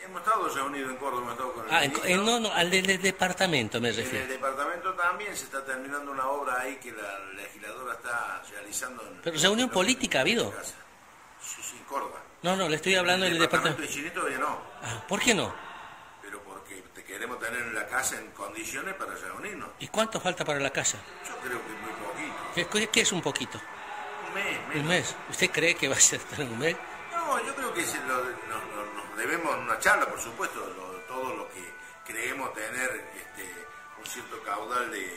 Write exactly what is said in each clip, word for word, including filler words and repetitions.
hemos estado reunidos en Córdoba, hemos estado con el Ah, en- ministro. en- no, no, al del del departamento me En el refiero. departamento también se está terminando una obra ahí que la legisladora está realizando. En, Pero reunión en- política ha habido. casa. Sí, sí, en Córdoba. No, no, le estoy hablando en del el departamento. departamento de Chile todavía no, Ah, ¿por qué no? pero porque te queremos tener en la casa en condiciones para reunirnos. ¿Y cuánto falta para la casa? Yo creo que muy poquito. ¿Qué, qué- qué es un poquito? Un mes, menos. ¿Un mes? ¿Usted cree que va a ser tan un mes? No, yo creo que se lo- nos, nos- nos debemos una charla, por supuesto, lo- todo lo que creemos tener este, un cierto caudal de, de-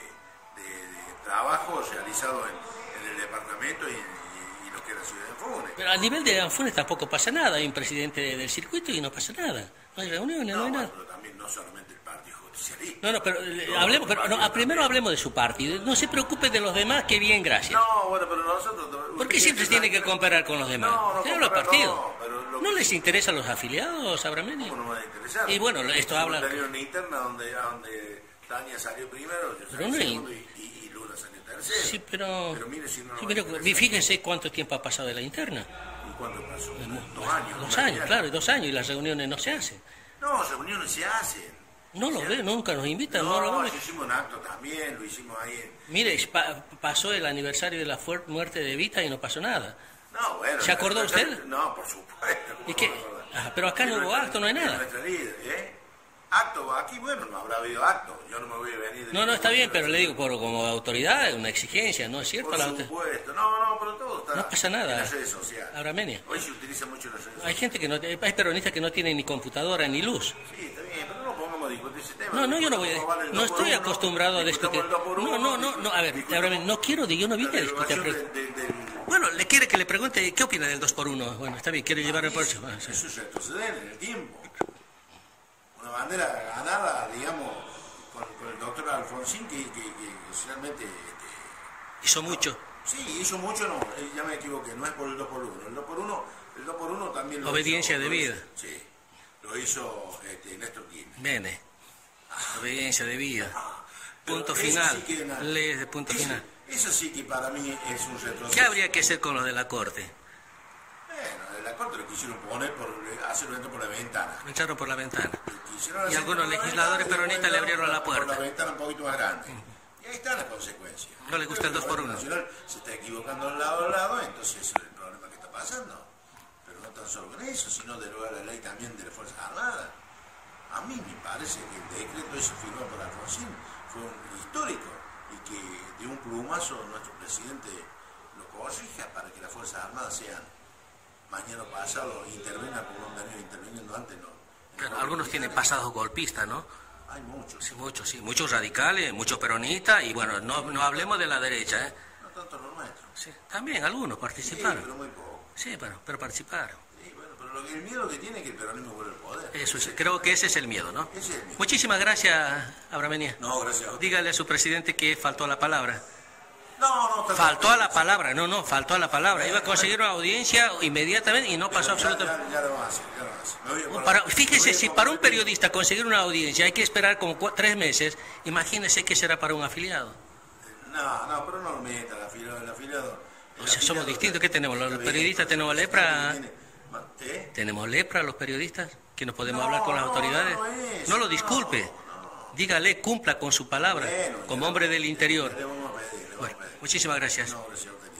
de trabajo realizado en, en el departamento y, y- y lo que es la ciudad de Funes. Pero a nivel de Anfunes tampoco pasa nada. Hay un presidente del circuito y no pasa nada. No hay reuniones, no, No, hay bueno, nada. pero también no solamente el Partido Justicialista. No, no, pero eh, Todos hablemos, los pero no, partidos a- primero también. hablemos de su partido. No se preocupe de los demás, que bien, gracias. No, bueno, pero nosotros... ¿Por qué siempre tiene que comparar con los demás? No, no Claro, los comparar, partidos. no, pero lo ¿No que les sí- interesa a los afiliados, Abrameni? ¿Cómo no me va a interesar? Y bueno, esto Hemos habla- tenido una interna donde, donde Tania salió primero, yo Pero salí no hay- segundo y, y, y Lula salió tercero. Sí, pero... Pero mire si no nos sí, va a pero interesar. fíjense cuánto tiempo ha pasado de la interna. ¿Y cuánto pasó? Dos años. Dos una años, idea. claro, dos años y las reuniones no se hacen. No, reuniones se hacen. No lo Se ve, hacen. nunca nos invitan, no, No, lo no, vemos. hicimos un acto también, lo hicimos ahí en... Mire, pa- pasó el aniversario de la fuer- muerte de Evita y no pasó nada. No, bueno... ¿Se acordó nuestra- usted? No, por supuesto. ¿cómo ¿Y qué? no me acordar? Ah, pero acá no hubo nuestra- acto, no hay es nada. nuestra líder, ¿eh? Acto, aquí, bueno, no habrá habido acto. Yo no me voy a venir... de No, no, está bien, ningún- pero le digo, por, como autoridad, es una exigencia, ¿no es cierto? Por La- supuesto. No, no, pero todo está No pasa nada. en las redes sociales. Abramenia. Hoy se utiliza mucho las redes Hay sociales. gente que no, hay peronistas que no tienen ni computadora ni luz. Sí, está bien, pero no pongamos a discutir ese tema. No, no, yo no voy a... Discutamos el No dos por estoy uno, acostumbrado a discutir. discutamos el dos por No, uno, no, no, no, a ver, discutamos Abramenia, no quiero, yo no la vine a discutir. derogación pero- de- de- del- Bueno, le quiere que le pregunte qué opina del dos por uno. Bueno, está bien, quiere llevar el próximo. Ah, sí. Eso es retroceder en el tiempo. Una bandera ganada, digamos, con, con el doctor Alfonsín, que, que, que realmente... este, Hizo mucho. sí, hizo mucho, no, eh, ya me equivoqué, no es por el dos por uno. El dos por uno, el dos por uno también lo Obediencia hizo, lo debida. hizo- sí, lo hizo este, Néstor Kirchner. Bene. Obediencia debida. Pero Punto eso final. sí que na- Leyes de punto eso- final. Eso sí que para mí es un retroceso. ¿Qué habría que hacer con los de la Corte? Bueno, de la Corte lo quisieron poner por hacerlo dentro por la ventana. Lo echaron por la ventana. Quisieron Y hacer algunos por la legisladores ventana y peronistas le abrieron la por puerta. la ventana un poquito más grande. Y ahí están las consecuencias. No le gusta el dos por uno. El Nacional se está equivocando de lado a lado, entonces ese es el problema que está pasando. Pero no tan solo con eso, sino derogar la ley también de las Fuerzas Armadas. A mí me parece que el decreto ese firmado por Alfonsín fue un histórico y que de un plumazo nuestro presidente lo corrija para que las Fuerzas Armadas sean mañana o pasado intervengan como han venido interviniendo antes. No, Bueno, algunos tienen pasados golpistas, ¿no? Hay muchos, Sí, muchos, sí. Muchos radicales, muchos peronistas y bueno, no, no hablemos de la derecha, ¿eh? no tanto los nuestros. Sí, también algunos Sí, participaron. pero muy poco. Sí, bueno, pero participaron. Sí, bueno, pero lo que, el miedo que tiene es que el peronismo vuelva al poder. Eso es, creo que ese es el miedo, ¿no? Ese es el miedo. Muchísimas gracias, Abramenia. No, gracias a usted. Dígale a su presidente que faltó a la palabra. No, no, está Faltó a la palabra, no, no, faltó a la palabra. Iba a conseguir una audiencia inmediatamente y no pasó Ya, absolutamente. ya, ya lo va a hacer, ya lo va a hacer. Me voy a poner- Para, me fíjese, voy a si poner- para un periodista conseguir una audiencia hay que esperar como cua- tres meses, imagínese qué será para un afiliado. No, no, pero no lo meta el afiliado, el afiliado. O sea, somos distintos. ¿Qué tenemos? ¿Los periodistas tenemos lepra? ¿Eh? ¿Tenemos lepra los periodistas? ¿Que no podemos No, hablar con las no, autoridades? no es, No lo no, disculpe. no. Dígale, cumpla con su palabra, Bueno, como ya hombre le- del interior. Le vamos a pedir, le vamos Bueno, a pedir. muchísimas gracias. No, gracias a usted.